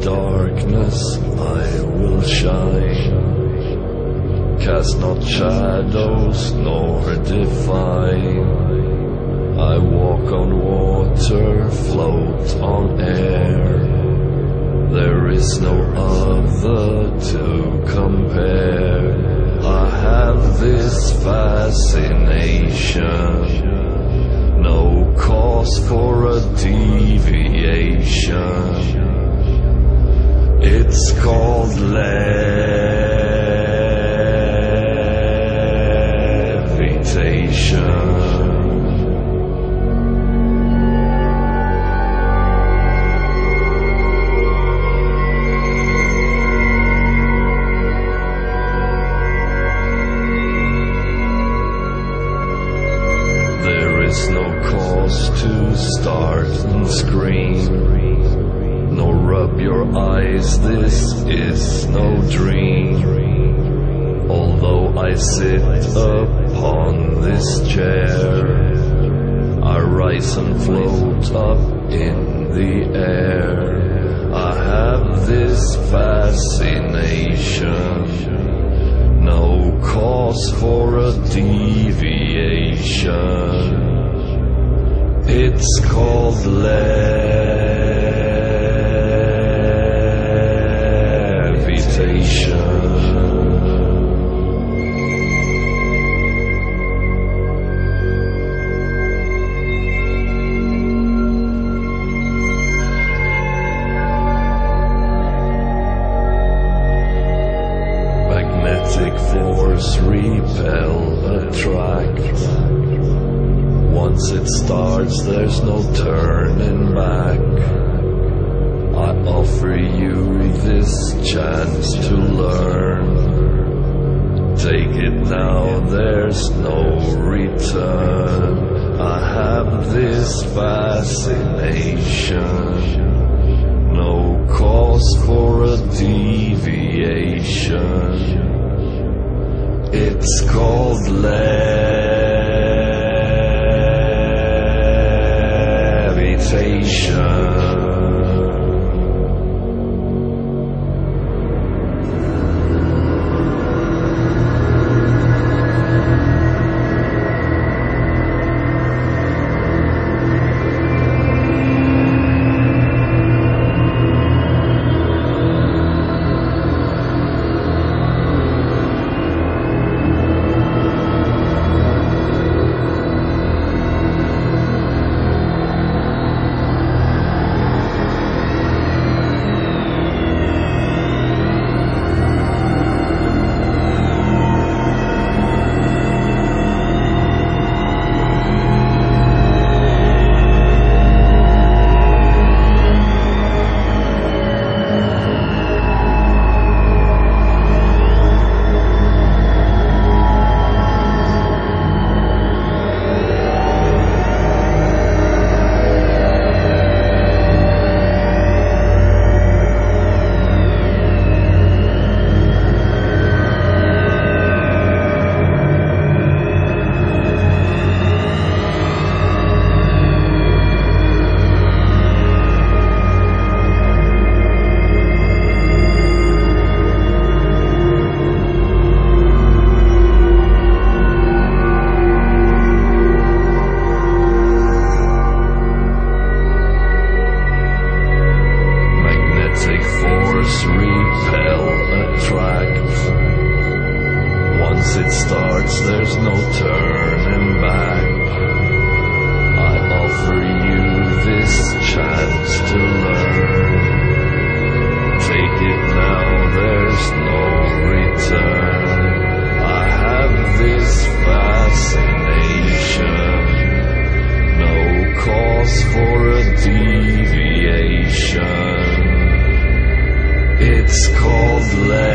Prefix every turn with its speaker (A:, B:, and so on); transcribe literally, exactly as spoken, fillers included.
A: darkness I will shine. Cast not shadows nor define. I walk on water, float on air. There is no other to compare. I have this fascination, no cause for a deviation. It's called levitation. There's no cause to start and scream, nor rub your eyes, this is no dream. Although I sit upon this chair, I rise and float up in the air. I have this fascination, no cause for a deviation. It's called levitation. Magnetic force, repel, attract. Once it starts, there's no turning back. I offer you this chance to learn. Take it now, there's no return. I have this fascination, no cause for a deviation. It's called levitation. Repel, attract. Once it starts, there's no turning back. I offer you this chance to learn. Take it now, there's no return. I have this fascination, no cause for a deviation. It's called love.